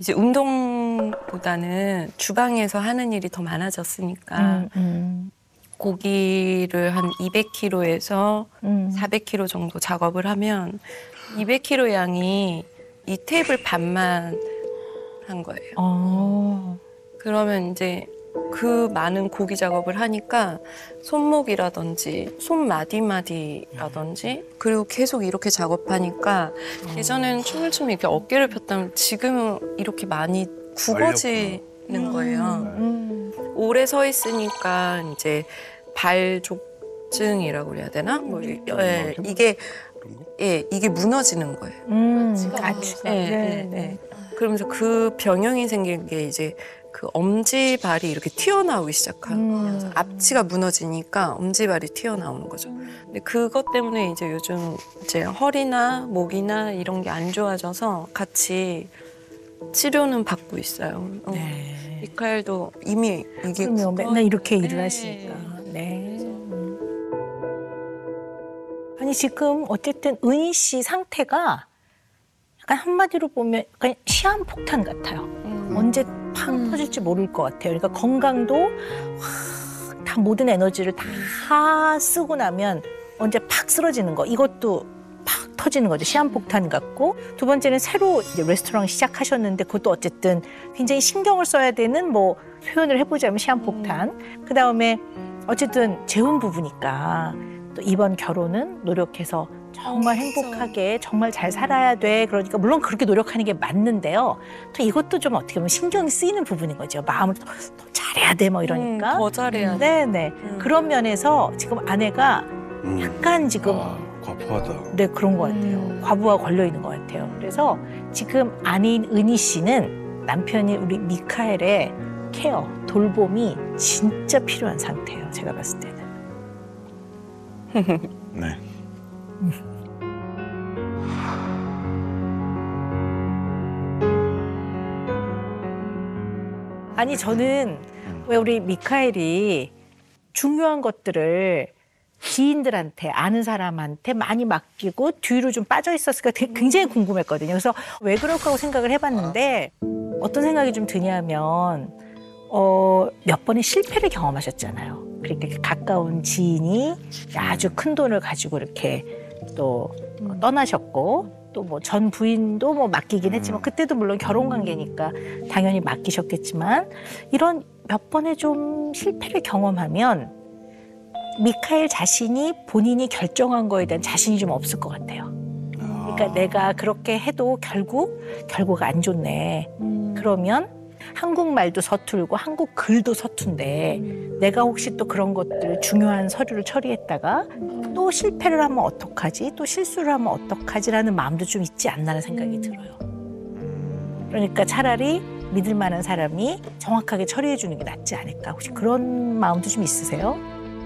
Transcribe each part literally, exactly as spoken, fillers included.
이제 운동보다는 주방에서 하는 일이 더 많아졌으니까 음, 음. 고기를 한 이백 킬로그램에서 음. 사백 킬로그램 정도 작업을 하면 이백 킬로그램 양이 이 테이블 반만 한 거예요. 어. 그러면 이제 그 많은 고기 작업을 하니까 손목이라든지 손마디마디라든지 그리고 계속 이렇게 작업하니까 예전에는 춤을 추면 이렇게 어깨를 폈다면 지금은 이렇게 많이 굽어지는 거예요. 음. 오래 서 있으니까 이제 발족증이라고 그래야 되나? 뭐 이- 예, 이게 예, 이게 무너지는 거예요. 음. 예, 예, 예. 그러면서 그 병형이 생긴 게 이제 그 엄지발이 이렇게 튀어나오기 시작하면서 음. 앞치가 무너지니까 엄지발이 튀어나오는 거죠. 근데 그것 때문에 이제 요즘 이제 허리나 목이나 이런 게 안 좋아져서 같이 치료는 받고 있어요. 어. 네. 미카엘도 이미 이게 그럼요. 굽어- 맨날 이렇게 일을 네. 하시니까. 네. 음. 아니 지금 어쨌든 은희 씨 상태가 약간 한마디로 보면 약간 시한폭탄 같아요. 음. 언제 팡 터질지 모를 것 같아요. 그러니까 건강도 확 다 모든 에너지를 다 쓰고 나면 언제 팍 쓰러지는 거. 이것도 팍 터지는 거죠. 시한폭탄 같고. 두 번째는 새로 이제 레스토랑 시작하셨는데 그것도 어쨌든 굉장히 신경을 써야 되는 뭐 표현을 해보자면 시한폭탄. 그 다음에 어쨌든 재혼 부부니까 또 이번 결혼은 노력해서 정말 어, 행복하게 정말 잘 살아야 돼. 그러니까 물론 그렇게 노력하는 게 맞는데요. 또 이것도 좀 어떻게 보면 신경이 쓰이는 부분인 거죠. 마음을 더, 더 잘해야 돼 뭐 이러니까. 음, 더 잘해야 돼. 네네. 음. 그런 면에서 지금 아내가 음. 약간 지금 아, 과포하다. 네 그런 것 같아요. 음. 과부하 걸려 있는 것 같아요. 그래서 지금 아내인 은희 씨는 남편이 우리 미카엘의 케어, 돌봄이 진짜 필요한 상태예요. 제가 봤을 때는. 네. 아니 저는 왜 우리 미카엘이 중요한 것들을 지인들한테 아는 사람한테 많이 맡기고 뒤로 좀 빠져 있었을까 되게 굉장히 궁금했거든요. 그래서 왜 그럴까 생각을 해봤는데 어떤 생각이 좀 드냐면 어, 몇 번의 실패를 경험하셨잖아요. 그러니까 이렇게 가까운 지인이 아주 큰 돈을 가지고 이렇게 또 떠나셨고 또 뭐 전 부인도 뭐 맡기긴 했지만 그때도 물론 결혼 관계니까 당연히 맡기셨겠지만 이런 몇 번의 좀 실패를 경험하면 미카엘 자신이 본인이 결정한 거에 대한 자신이 좀 없을 것 같아요. 그러니까 내가 그렇게 해도 결국 결국 안 좋네. 그러면 한국말도 서툴고 한국 글도 서툰데 내가 혹시 또 그런 것들 중요한 서류를 처리했다가 또 실패를 하면 어떡하지? 또 실수를 하면 어떡하지라는 마음도 좀 있지 않나라는 생각이 들어요. 그러니까 차라리 믿을 만한 사람이 정확하게 처리해 주는 게 낫지 않을까. 혹시 그런 마음도 좀 있으세요?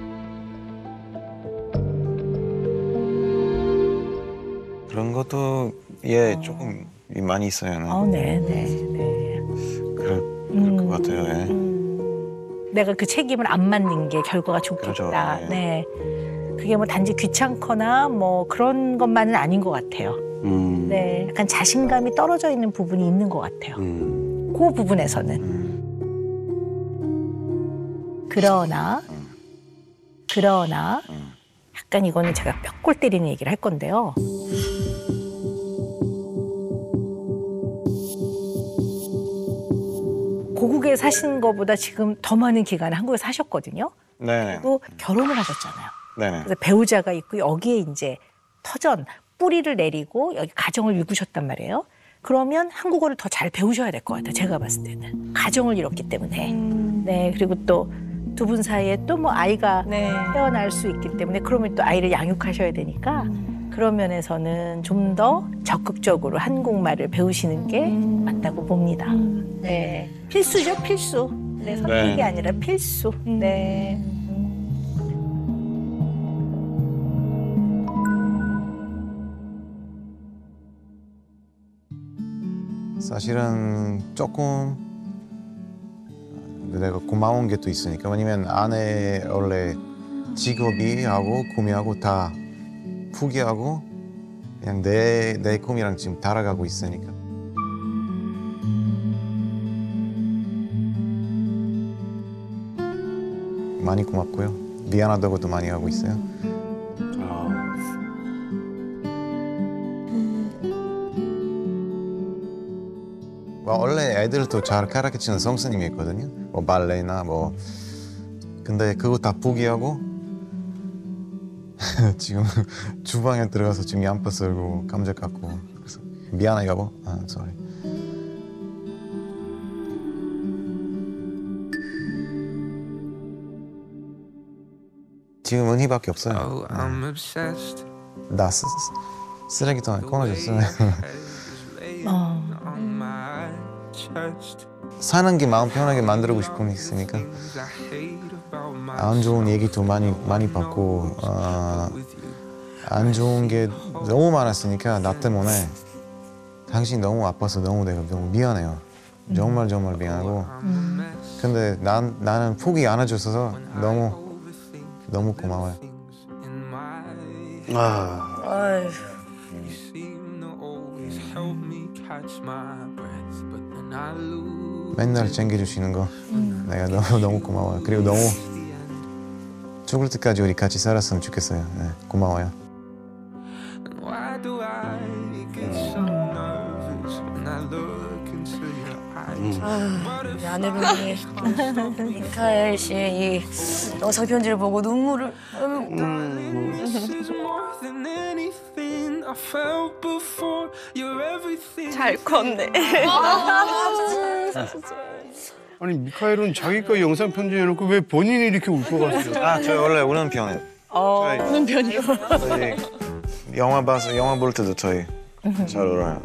그런 것도 예 조금 많이 있어요. 어, 네, 네, 네. 그럴, 그럴 것 같아요. 예. 음, 내가 그 책임을 안 맡는 게 결과가 좋겠다. 그렇죠, 네. 네. 그게 뭐 단지 귀찮거나 뭐 그런 것만은 아닌 것 같아요. 음. 네. 약간 자신감이 떨어져 있는 부분이 있는 것 같아요. 음. 그 부분에서는. 음. 그러나, 음. 그러나, 음. 약간 이거는 제가 뼈골 때리는 얘기를 할 건데요. 고국에 사신 것보다 지금 더 많은 기간을 한국에 사셨거든요. 네네. 그리고 결혼을 하셨잖아요. 네네. 그래서 배우자가 있고 여기에 이제 터전, 뿌리를 내리고 여기 가정을 이루셨단 말이에요. 그러면 한국어를 더 잘 배우셔야 될 것 같아요. 제가 봤을 때는. 가정을 이뤘기 때문에. 네, 그리고 또 두 분 사이에 또 뭐 아이가 네. 태어날 수 있기 때문에 그러면 또 아이를 양육하셔야 되니까 그런 면에서는 좀 더 적극적으로 한국말을 배우시는 게 맞다고 봅니다. 네, 필수죠, 필수. 네, 선택이 네. 아니라 필수. 네. 사실은 조금 내가 고마운 게 또 있으니까. 왜냐면 아내 원래 직업이 하고 꿈이하고 다 포기하고 그냥 내, 내 꿈이랑 지금 따라가고 있으니까. 많이 고맙고요. 미안하다고도 많이 하고 있어요. 아, 뭐 원래 애들도 잘 가르치는 선생님이 있거든요. 뭐 발레나 뭐 근데 그거 다 포기하고 지금 주방에 들어가서 지금 양파 썰고 감자 깎고 그래서 미안해 여보. 아, sorry. 지금 은희밖에 없어요. Oh, I'm obsessed. 나 쓰, 쓰레기통에 꺼내줬어요. 어. On my chest. 사는 게 마음 편하게 만들고 싶은 게 있으니까 Things I hate about my 안 좋은 얘기도 많이 많이 받고 어, 안 좋은 게 너무 많았으니까 나 때문에 당신 너무 아파서 너무 내가 너무 미안해요. 정말 정말 미안하고 근데 난 나는 포기 안 해줘서 너무 너무 고마워요. in my 아, 아유. You seem to always help me catch my breath, but then I lose. 맨날 챙겨주시는 거 내가 너무 너무 고마워요. 그리고 너무 죽을 때까지 우리 같이 살았으면 좋겠어요. 네, 고마워요. And why do I get so nervous when I look into your eyes? 우리 아내분이 미카엘 씨의 이 영상 편지를 보고 눈물을 This is more than anything I felt before. You're everything. 잘 컸네. 아니 미카엘은 자기 거 영상 편지 해놓고 왜 본인이 이렇게 울 것 같아요? 아, 저 원래 우는 편이에요. 어, 우는 편이요? 영화 봐서 영화 볼 때도 저희 잘 울어요.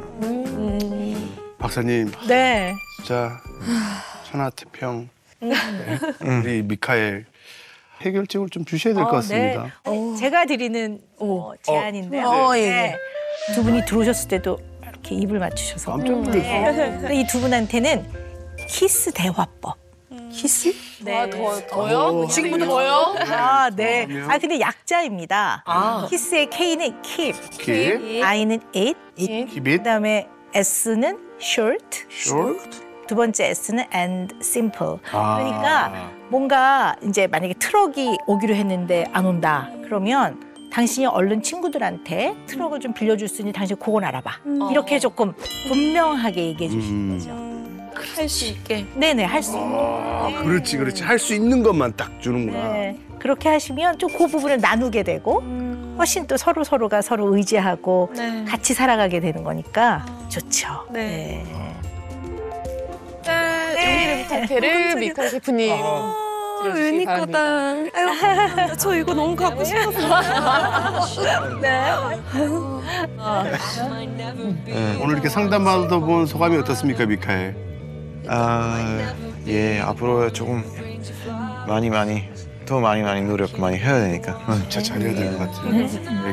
박사님 네. 진짜 천하태평. 네. 우리 미카엘 해결책을 좀 주셔야 될 것 어, 같습니다. 네. 제가 드리는 어, 제안인데요. 어, 예, 네. 두 분이 들어오셨을 때도 이렇게 입을 맞추셔서 깜짝 놀랐어. 이 두 분한테는 키스 대화법. 키스? 아, 더, 더요? 지금부터 더요? 아, 네. 아, 근데 약자입니다. 키스의 K는 keep, 킵, I는 it, 킵잇, 그다음에 S는 short, short. 두 번째 S는 and simple. 아. 그러니까 뭔가 이제 만약에 트럭이 오기로 했는데 안 온다. 그러면 당신이 얼른 친구들한테 트럭을 좀 빌려줄 수 있는지 당신 그건 알아봐. 이렇게 조금 분명하게 얘기해 주시는 거죠. 할 수 있게. 네네, 할 수 있는. 아, 그렇지, 그렇지. 할 수 있는 것만 딱 주는구나. 네. 그렇게 하시면 좀 그 부분을 나누게 되고 훨씬 또 서로 서로가 서로 의지하고 네. 같이 살아가게 되는 거니까 좋죠. 네. 짠! 용기를 부탁해를 미카 셰프님. 은희 거다. 아유, 저 이거 너무 갖고 싶었어요. 네. 오늘 이렇게 상담 받아본 소감이 어떻습니까, 미카엘? 아, 예, 앞으로 조금 많이 많이 더 많이 많이 노력 많이 해야 되니까. 진짜 잘해야 될 것 같아요. 네,